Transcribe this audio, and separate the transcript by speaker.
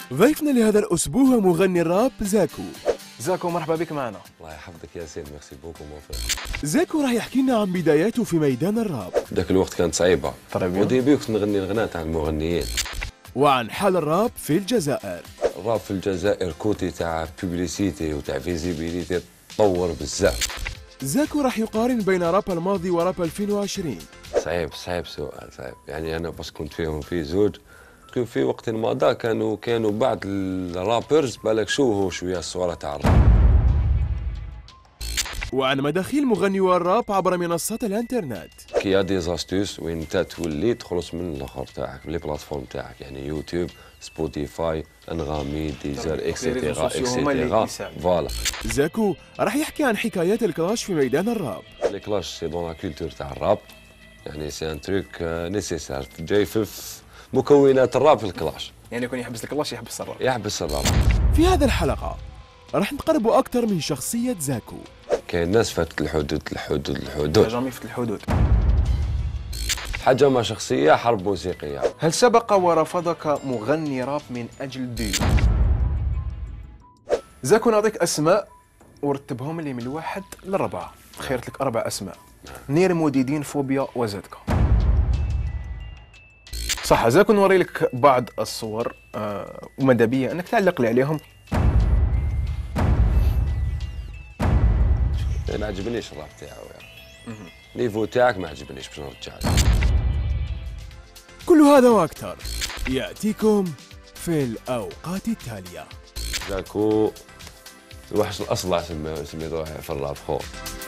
Speaker 1: ضيفنا لهذا الأسبوع هو مغني الراب زاكو.
Speaker 2: زاكو مرحبا بك معنا.
Speaker 3: الله يحفظك ياسين، ميرسي بوكو موفر.
Speaker 1: زاكو راح يحكي لنا عن بداياته في ميدان الراب.
Speaker 3: ذاك الوقت كانت صعيبة،
Speaker 2: طيب
Speaker 3: وديبي كنت نغني الغناء تاع المغنيين.
Speaker 1: وعن حال الراب في الجزائر.
Speaker 3: الراب في الجزائر كوتي تاع بوبليسيتي وتاع فيزيبيليتي تطور بزاف.
Speaker 1: زاكو راح يقارن بين راب الماضي وراب 2020.
Speaker 3: صعيب سؤال صعيب، يعني أنا بس كنت فيهم في زوج. في وقت مضى كانوا بعض الرابرز بالك شوهوا شوية الصورة تاع الراب.
Speaker 1: وعن مداخيل مغني الراب عبر منصات الانترنت.
Speaker 3: كي دي زاستوس وين انت تولي تخلص من الاخر تاعك لي بلاتفورم تاعك، يعني يوتيوب، سبوتيفاي، انغامي، ديزر اكسيتيرا فوالا.
Speaker 1: زاكو راح يحكي عن حكايات الكلاش في ميدان الراب.
Speaker 3: لي كلاش سي دون لا كولتور تاع الراب، يعني سي ان تروك نيسيسار جاي في مكونات الراب في الكلاش.
Speaker 2: يعني يكون يحبس الكلاش يحبس الراب.
Speaker 3: يحبس الراب.
Speaker 1: في هذه الحلقة راح نقربوا أكثر من شخصية زاكو.
Speaker 3: كاين ناس فاتت الحدود.
Speaker 2: جامي فات الحدود.
Speaker 3: حاجة ما شخصية، حرب موسيقية.
Speaker 2: هل سبق ورفضك مغني راب من أجل الديو؟ زاكو نعطيك أسماء ورتبهم لي من الواحد للربعة. خيرت لك 4 أسماء. نير موديدين، فوبيا، وزدكا. صح. زاكو نوري لك بعض الصور وماذا بيا أنك تعلق لي عليهم.
Speaker 3: ما عجبنيش الراب تاعو يعني. نيفو تاعك ما عجبنيش باش نرجع لك.
Speaker 1: كل هذا وأكثر يأتيكم في الأوقات التالية.
Speaker 3: زاكو الوحش الأصلع سميتوه في الراب خو.